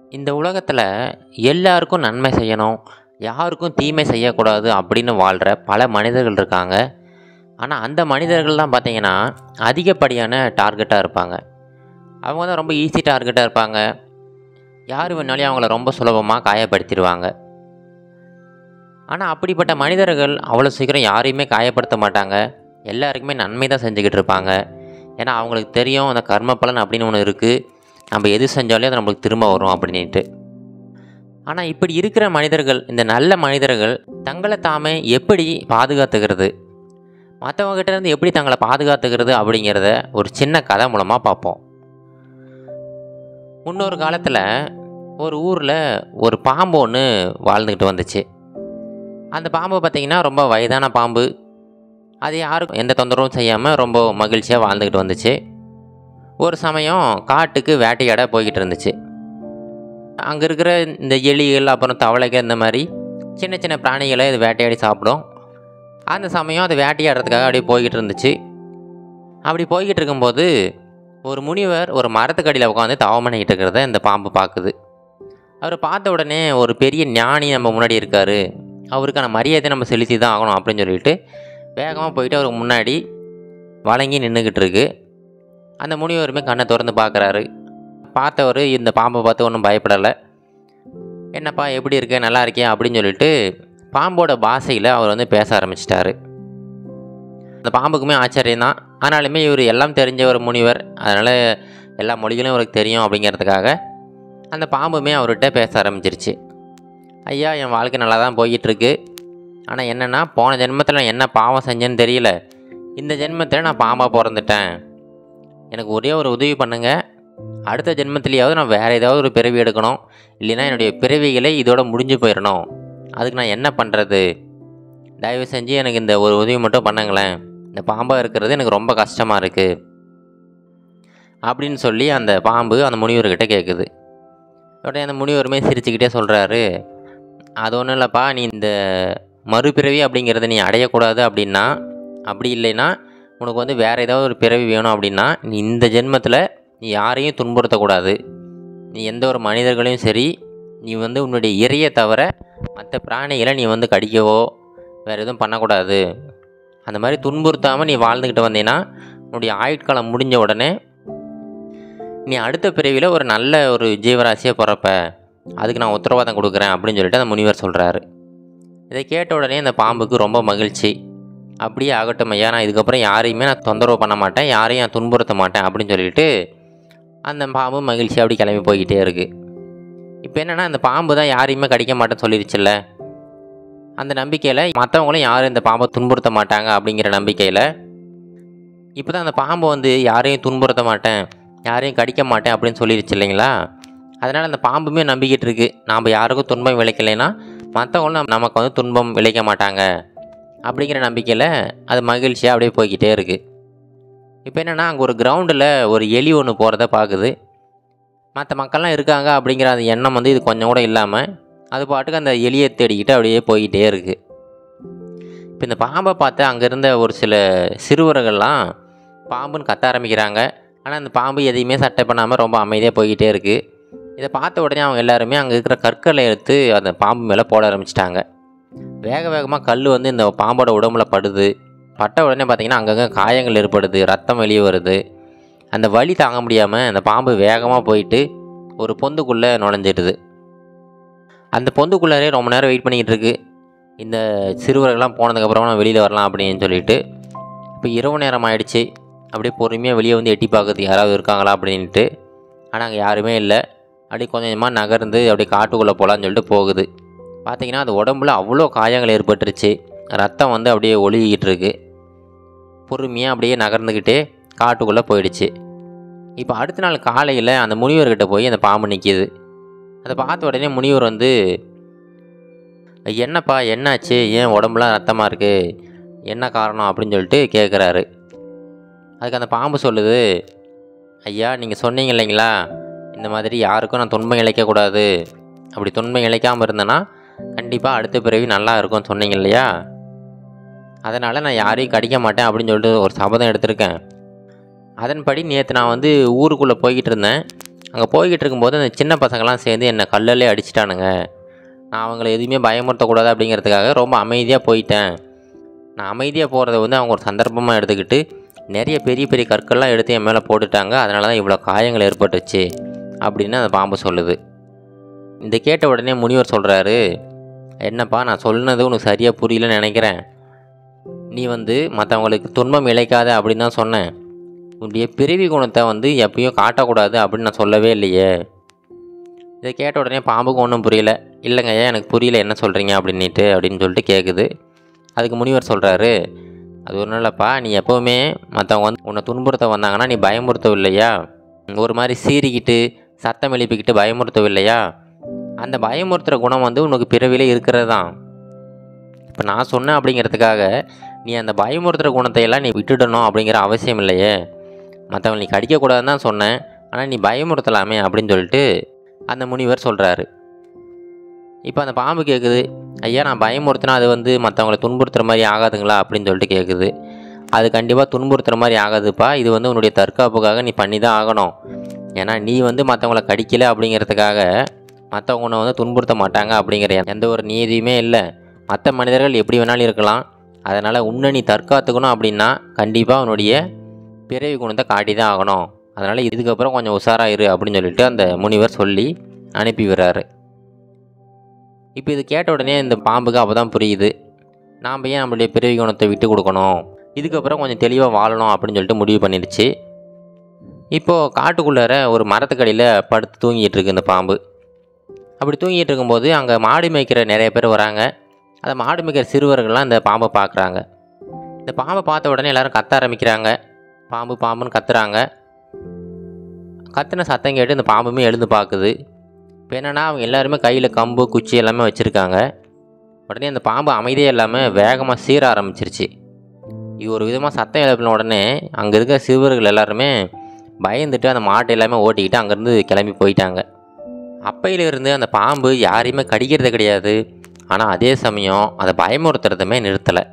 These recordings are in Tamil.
இந்த உலகத்தில் எல்லாருக்கும் நன்மை செய்யணும், யாருக்கும் தீமை செய்யக்கூடாது அப்படின்னு வாழ்கிற பல மனிதர்கள் இருக்காங்க. ஆனால் அந்த மனிதர்கள் தான் பார்த்தீங்கன்னா அதிகப்படியான டார்கெட்டாக இருப்பாங்க. அவங்க தான் ரொம்ப ஈஸி டார்கெட்டாக இருப்பாங்க. யார் வேணாலும் அவங்கள ரொம்ப சுலபமாக காயப்படுத்திடுவாங்க. ஆனால் அப்படிப்பட்ட மனிதர்கள் அவ்வளோ சீக்கிரம் யாரையுமே காயப்படுத்த மாட்டாங்க. எல்லாருக்குமே நன்மை தான் செஞ்சுக்கிட்டு இருப்பாங்க. ஏன்னா அவங்களுக்கு தெரியும் அந்த கர்ம பலன் அப்படின்னு ஒன்று இருக்குது. நம்ம எது செஞ்சாலே அது நம்மளுக்கு திரும்ப வரும் அப்படின்ட்டு. ஆனால் இப்படி இருக்கிற மனிதர்கள், இந்த நல்ல மனிதர்கள் தங்களை தாமே எப்படி பாதுகாத்துக்கிறது, மற்றவங்ககிட்ட இருந்து எப்படி தங்களை பாதுகாத்துக்கிறது அப்படிங்கிறத ஒரு சின்ன கதை மூலமாக பார்ப்போம். முன்னொரு காலத்தில் ஒரு ஊரில் ஒரு பாம்பு ஒன்று வாழ்ந்துக்கிட்டு வந்துச்சு. அந்த பாம்பு பார்த்திங்கன்னா ரொம்ப வயதான பாம்பு. அது யாருக்கும் எந்த தொந்தரவும் செய்யாமல் ரொம்ப மகிழ்ச்சியாக வாழ்ந்துக்கிட்டு வந்துச்சு. ஒரு சமயம் காட்டுக்கு வேட்டையாட போய்கிட்டு இருந்துச்சு. அங்கே இருக்கிற இந்த எலிகள், அப்புறம் தவளைகள், இந்த மாதிரி சின்ன சின்ன பிராணிகளை இது வேட்டையாடி சாப்பிடும். அந்த சமயம் அது வேட்டையாடுறதுக்காக அப்படியே போய்கிட்டு இருந்துச்சு. அப்படி போய்கிட்டு இருக்கும்போது ஒரு முனிவர் ஒரு மரத்துக்கடியில் உட்காந்து தவம் பண்ணிக்கிட்டு இருக்கிறத இந்த பாம்பு பார்க்குது. அவர் பார்த்த உடனே ஒரு பெரிய ஞானி நம்ம முன்னாடி இருக்கார், அவருக்கான மரியாதை நம்ம செலுத்தி தான் ஆகணும் அப்படின்னு சொல்லிட்டு வேகமாக போயிட்டு அவருக்கு முன்னாடி வழங்கி நின்றுக்கிட்டு இருக்கு. அந்த முனிவருமே கண்ணை திறந்து பார்க்குறாரு. பார்த்தவர் இந்த பாம்பை பார்த்து ஒன்றும் பயப்படலை. என்னப்பா எப்படி இருக்க, நல்லா இருக்கேன் அப்படின்னு சொல்லிட்டு பாம்போட பாஷையில் அவர் வந்து பேச ஆரம்பிச்சிட்டாரு. அந்த பாம்புக்குமே ஆச்சரியம்தான். ஆனாலுமே இவர் எல்லாம் தெரிஞ்ச ஒரு முனிவர், அதனால் எல்லா மொழிகளும் இவருக்கு தெரியும் அப்படிங்கிறதுக்காக அந்த பாம்புமே அவர்கிட்ட பேச ஆரம்பிச்சிருச்சு. ஐயா, என் வாழ்க்கை நல்லா தான் போய்கிட்டுருக்கு. ஆனால் என்னென்னா, போன ஜென்மத்தில் நான் என்ன பாவம் செஞ்சேன்னு தெரியல, இந்த ஜென்மத்தில் நான் பாம்பாக பிறந்துட்டேன். எனக்கு ஒரே ஒரு உதவி பண்ணுங்கள். அடுத்த ஜென்மத்திலேயாவது நான் வேறு ஏதாவது ஒரு பிறவி எடுக்கணும், இல்லைன்னா என்னுடைய பிறவிகளை இதோட முடிஞ்சு போயிடணும். அதுக்கு நான் என்ன பண்ணுறது? தயவு செஞ்சு எனக்கு இந்த ஒரு உதவி மட்டும் பண்ணுங்களேன். இந்த பாம்பாக இருக்கிறது எனக்கு ரொம்ப கஷ்டமாக இருக்குது அப்படின்னு சொல்லி அந்த பாம்பு அந்த முனிவர்கிட்ட கேட்குது. உடனே அந்த முனிவருமே சிரிச்சுக்கிட்டே சொல்கிறாரு, அது ஒன்றும் இல்லைப்பா, நீ இந்த மறுபிறவி அப்படிங்கிறத நீ அடையக்கூடாது அப்படின்னா, அப்படி இல்லைன்னா உனக்கு வந்து வேறு ஏதாவது ஒரு பிறவி வேணும் அப்படின்னா, நீ இந்த ஜென்மத்தில் நீ யாரையும் துன்புறுத்தக்கூடாது. நீ எந்த ஒரு மனிதர்களையும் சரி, நீ வந்து உன்னுடைய இறையை தவிர மற்ற பிராணிகளை நீ வந்து கடிக்கவோ வேறு எதுவும் பண்ணக்கூடாது. அந்த மாதிரி துன்புறுத்தாமல் நீ வாழ்ந்துக்கிட்டு வந்தீங்கன்னா உன்னுடைய ஆயுட்காலம் முடிஞ்ச உடனே நீ அடுத்த பிறவியில் ஒரு நல்ல ஒரு ஜீவராசியாக பிறப்ப, அதுக்கு நான் உத்தரவாதம் கொடுக்குறேன் அப்படின்னு சொல்லிட்டு அந்த முனிவர் சொல்கிறாரு. இதை கேட்ட உடனே அந்த பாம்புக்கு ரொம்ப மகிழ்ச்சி. அப்படியே ஆகட்டும் ஐயா, நான் இதுக்கப்புறம் யாரையுமே நான் தொந்தரவு பண்ண மாட்டேன், யாரையும் நான் துன்புறுத்த மாட்டேன் அப்படின்னு சொல்லிட்டு அந்த பாம்பு மகிழ்ச்சி அப்படி கிளம்பி போய்கிட்டே இருக்குது. இப்போ என்னென்னா, அந்த பாம்பு தான் யாரையுமே கடிக்க மாட்டேன்னு சொல்லிடுச்சுல்ல, அந்த நம்பிக்கையில் மற்றவங்களும் யாரும் இந்த பாம்பை துன்புறுத்த மாட்டாங்க அப்படிங்கிற நம்பிக்கையில் இப்போ தான் அந்த பாம்பு வந்து யாரையும் துன்புறுத்த மாட்டேன், யாரையும் கடிக்க மாட்டேன் அப்படின்னு சொல்லிடுச்சு இல்லைங்களா. அதனால் அந்த பாம்புமே நம்பிக்கிட்டு இருக்குது, நாம் யாருக்கும் துன்பம் விளைக்கலைன்னா மற்றவங்களும் நமக்கு வந்து துன்பம் விளைக்க மாட்டாங்க அப்படிங்கிற நம்பிக்கையில் அது மகிழ்ச்சியாக அப்படியே போய்கிட்டே இருக்குது. இப்போ என்னென்னா, அங்கே ஒரு கிரவுண்டில் ஒரு எலி ஒன்று போகிறத பார்க்குது. மற்ற மக்கள்லாம் இருக்காங்க அப்படிங்கிற அந்த எண்ணம் வந்து இது கொஞ்சம் கூட இல்லாமல் அது பாட்டுக்கு அந்த எலியை தேடிக்கிட்டு அப்படியே போய்கிட்டே இருக்குது. இப்போ இந்த பாம்பை பார்த்து அங்கே இருந்த ஒரு சில சிறுவர்கள்லாம் பாம்புன்னு கத்த ஆரம்பிக்கிறாங்க. ஆனால் அந்த பாம்பு எதையுமே சட்டை பண்ணாமல் ரொம்ப அமைதியாக போய்கிட்டே இருக்குது. இதை பார்த்த உடனே அவங்க எல்லாருமே அங்கே இருக்கிற கற்களை எடுத்து அந்த பாம்பு மேலே போட ஆரம்பிச்சிட்டாங்க. வேக வேகமாக கல் வந்து இந்த பாம்போட உடம்புல படுது. பட்ட உடனே பார்த்திங்கன்னா அங்கங்கே காயங்கள் ஏற்படுது, ரத்தம் வெளியே வருது. அந்த வலி தாங்க முடியாமல் அந்த பாம்பு வேகமாக போயிட்டு ஒரு பொந்துக்குள்ளே நுழைஞ்சிடுது. அந்த பொந்துக்குள்ளாரே ரொம்ப நேரம் வெயிட் பண்ணிக்கிட்டு இருக்கு. இந்த சிறுவர்கள்லாம் போனதுக்கப்புறமா நான் வெளியில் வரலாம் அப்படின்னு சொல்லிட்டு. இப்போ இரவு நேரம் ஆகிடுச்சு. அப்படியே பொறுமையாக வெளியே வந்து எட்டி பார்க்குறது யாராவது இருக்காங்களா அப்படின்ட்டு. ஆனால் அங்கே யாருமே இல்லை. அப்படியே கொஞ்சம் கொஞ்சமாக நகர்ந்து அப்படியே காட்டுக்குள்ளே போகலான்னு சொல்லிட்டு போகுது. பார்த்திங்கன்னா அது உடம்புல அவ்வளோ காயங்கள் ஏற்பட்டுருச்சு. ரத்தம் வந்து அப்படியே ஒழுகிக்கிட்டு இருக்கு. பொறுமையாக அப்படியே நகர்ந்துக்கிட்டே காட்டுக்குள்ளே போயிடுச்சு. இப்போ அடுத்த நாள் காலையில் அந்த முனிவர்கிட்ட போய் அந்த பாம்பு நிற்கிது. அதை பார்த்த உடனே முனிவர் வந்து, என்னப்பா என்னாச்சு, ஏன் உடம்புலாம் ரத்தமாக இருக்குது, என்ன காரணம் அப்படின்னு சொல்லிட்டு கேட்குறாரு. அதுக்கு அந்த பாம்பு சொல்லுது, ஐயா நீங்கள் சொன்னீங்க இல்லைங்களா, இந்த மாதிரி யாருக்கும் நான் துன்பம் இழைக்கக்கூடாது, அப்படி துன்பம் இழைக்காமல் இருந்தேன்னா கண்டிப்பாக அடுத்த பிறவி நல்லா இருக்கும்னு சொன்னீங்க இல்லையா, அதனால் நான் யாரையும் கடிக்க மாட்டேன் அப்படின்னு சொல்லிட்டு ஒரு சபதம் எடுத்திருக்கேன். அதன்படி நேற்று நான் வந்து ஊருக்குள்ளே போய்கிட்டு இருந்தேன். அங்கே போய்கிட்டு இருக்கும்போது அந்த சின்ன பசங்கள்லாம் சேர்ந்து என்னை கல்லாலே அடிச்சிட்டானுங்க. நான் அவங்கள எதுவுமே பயமுறுத்தக்கூடாது அப்படிங்கிறதுக்காக ரொம்ப அமைதியாக போயிட்டேன். நான் அமைதியாக போகிறத வந்து அவங்க ஒரு சந்தர்ப்பமாக எடுத்துக்கிட்டு நிறைய பெரிய பெரிய கற்கள்லாம் எடுத்து என் மேலே போட்டுட்டாங்க. அதனால தான் இவ்வளோ காயங்கள் ஏற்பட்டுச்சு அப்படின்னு அந்த பாம்பு சொல்லுது. இதை கேட்ட உடனே முனிவர் சொல்கிறாரு, என்னப்பா நான் சொன்னது உனக்கு சரியாக புரியலன்னு நினைக்கிறேன். நீ வந்து மற்றவங்களுக்கு துன்பம் இழைக்காத அப்படின்னு தான் சொன்னேன். உன்னுடைய பிறவி குணத்தை வந்து எப்பயும் காட்டக்கூடாது அப்படின்னு நான் சொல்லவே இல்லையே. இதை கேட்ட உடனே பாம்புக்கு ஒன்றும் புரியல. இல்லைங்க ஐயா, எனக்கு புரியல என்ன சொல்கிறீங்க அப்படின்னு சொல்லிட்டு கேட்குது. அதுக்கு முனிவர் சொல்கிறாரு, அது ஒன்றும் இல்லைப்பா, நீ எப்போவுமே மற்றவங்க வந்து உன்னை துன்புறுத்த வந்தாங்கன்னா நீ பயமுறுத்தவில்லையா, ஒரு மாதிரி சீறிக்கிட்டு சத்தம் எழுப்பிக்கிட்டு பயமுறுத்தவில்லையா, அந்த பயமுறுத்துகிற குணம் வந்து உனக்கு பிறவிலே இருக்கிறது தான். இப்போ நான் சொன்னேன் அப்படிங்கிறதுக்காக நீ அந்த பயமுறுத்துகிற குணத்தையெல்லாம் நீ விட்டுடணும் அப்படிங்கிற அவசியம் இல்லையே. மற்றவங்க நீ கடிக்கக்கூடாதுன்னு தான் சொன்னேன், ஆனால் நீ பயமுறுத்தலாமே அப்படின்னு சொல்லிட்டு அந்த முனிவர் சொல்கிறாரு. இப்போ அந்த பாம்பு கேட்குது, ஐயா நான் பயமுறுத்தினா அது வந்து மற்றவங்களை துன்புறுத்துகிற மாதிரி ஆகாதுங்களா அப்படின்னு சொல்லிட்டு கேட்குது. அது கண்டிப்பாக துன்புறுத்துகிற மாதிரி ஆகாதுப்பா, இது வந்து உன்னுடைய தற்காப்புக்காக நீ பண்ணி தான் ஆகணும். ஏன்னா நீ வந்து மற்றவங்கள கடிக்கலை அப்படிங்கிறதுக்காக மற்றவங்க உன்னை வந்து துன்புறுத்த மாட்டாங்க அப்படிங்கிற எந்த ஒரு நீதியுமே இல்லை. மற்ற மனிதர்கள் எப்படி வேணாலும் இருக்கலாம். அதனால் உன்னை நீ தற்காத்துக்கணும் அப்படின்னா கண்டிப்பாக உன்னுடைய பிறவி குணத்தை காட்டி தான் ஆகணும். அதனால் இதுக்கப்புறம் கொஞ்சம் உஷாராக இரு அப்படின்னு சொல்லிட்டு அந்த முனிவர் சொல்லி அனுப்பி விடுறாரு. இப்போ இது கேட்ட உடனே இந்த பாம்புக்கு அப்போ தான் புரியுது, நாம் ஏன் நம்மளுடைய பிறவி குணத்தை விட்டு கொடுக்கணும், இதுக்கப்புறம் கொஞ்சம் தெளிவாக வாழணும் அப்படின்னு சொல்லிட்டு முடிவு பண்ணிடுச்சு. இப்போது காட்டுக்குள்ளார ஒரு மரத்துக்கடியில் படுத்து தூங்கிட்டு இருக்கு இந்த பாம்பு. அப்படி தூங்கிட்டு இருக்கும்போது அங்கே மாடு மேய்க்கிற நிறைய பேர் வராங்க. அந்த மாடு மேய்க்கிற சிறுவர்கள்லாம் இந்த பாம்பை பார்க்குறாங்க. இந்த பாம்பை பார்த்த உடனே எல்லோரும் கத்த ஆரம்பிக்கிறாங்க. பாம்பு பாம்புன்னு கத்துறாங்க. கத்துன சத்தம் கேட்டு இந்த பாம்புமே எழுந்து பார்க்குது. இப்போ என்னென்னா அவங்க எல்லாருமே கையில் கம்பு குச்சி எல்லாமே வச்சுருக்காங்க. உடனே அந்த பாம்பு அமைதியே இல்லாமல் வேகமாக சீர ஆரம்பிச்சிருச்சு. இது ஒரு விதமாக சத்தம் எழுப்பின உடனே அங்கே இருக்கிற சிறுவர்கள் எல்லாருமே பயந்துட்டு அந்த மாட்டை எல்லாமே ஓட்டிக்கிட்டு அங்கேருந்து கிளம்பி போயிட்டாங்க. அப்பையிலிருந்து அந்த பாம்பு யாரையுமே கடிக்கிறது கிடையாது. ஆனால் அதே சமயம் அதை பயமுறுத்துறதுமே நிறுத்தலை.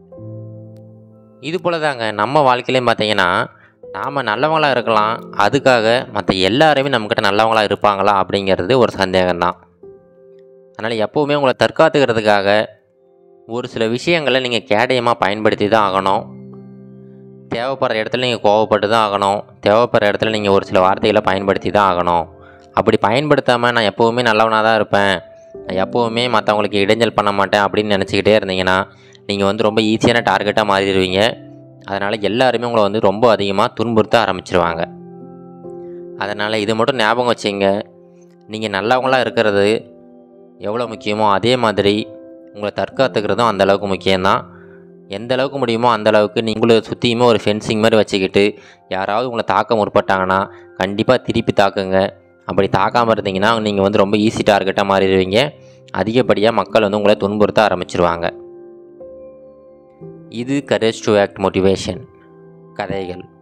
இது போல் தாங்க நம்ம வாழ்க்கையிலையும் பார்த்தீங்கன்னா, நாம் நல்லவங்களாக இருக்கலாம், அதுக்காக மற்ற எல்லாருமே நம்மக்கிட்ட நல்லவங்களாக இருப்பாங்களா அப்படிங்கிறது ஒரு சந்தேகம்தான். அதனால் எப்போவுமே உங்களை தற்காத்துக்கிறதுக்காக ஒரு சில விஷயங்களை நீங்கள் கேடயமாக பயன்படுத்தி தான் ஆகணும். தேவைப்படுற இடத்துல நீங்கள் கோவப்பட்டு தான் ஆகணும். தேவைப்படுற இடத்துல நீங்கள் ஒரு சில வார்த்தைகளை பயன்படுத்தி தான் ஆகணும். அப்படி பயன்படுத்தாமல் நான் எப்போவுமே நல்லவனாக தான் இருப்பேன், நான் எப்போவுமே மற்றவங்களுக்கு இடைஞ்சல் பண்ண மாட்டேன் அப்படின்னு நினச்சிக்கிட்டே இருந்தீங்கன்னா நீங்கள் வந்து ரொம்ப ஈஸியான டார்கெட்டாக மாறிடுவீங்க. அதனால் எல்லாருமே உங்களை வந்து ரொம்ப அதிகமாக துன்புறுத்த ஆரம்பிச்சிருவாங்க. அதனால் இது மட்டும் ஞாபகம் வச்சுங்க, நீங்கள் நல்லவங்களாக இருக்கிறது எவ்வளோ முக்கியமோ அதே மாதிரி உங்களை தற்காத்துக்கிறதும் அந்தளவுக்கு முக்கியம்தான். எந்த அளவுக்கு முடியுமோ அந்தளவுக்கு நீங்கள சுற்றியுமே ஒரு ஃபென்சிங் மாதிரி வச்சுக்கிட்டு யாராவது உங்களை தாக்க முற்பட்டாங்கன்னா கண்டிப்பாக திருப்பி தாக்குங்க. அப்படி தாக்காமல் இருந்தீங்கன்னா நீங்கள் வந்து ரொம்ப ஈஸி டார்கெட்டாக மாறிடுவீங்க. அதிகப்படியாக மக்கள் வந்து உங்களை துன்புறுத்த ஆரம்பிச்சிருவாங்க. இது கரேஜ் டு ஆக்ட் மோட்டிவேஷன் கதைகள்.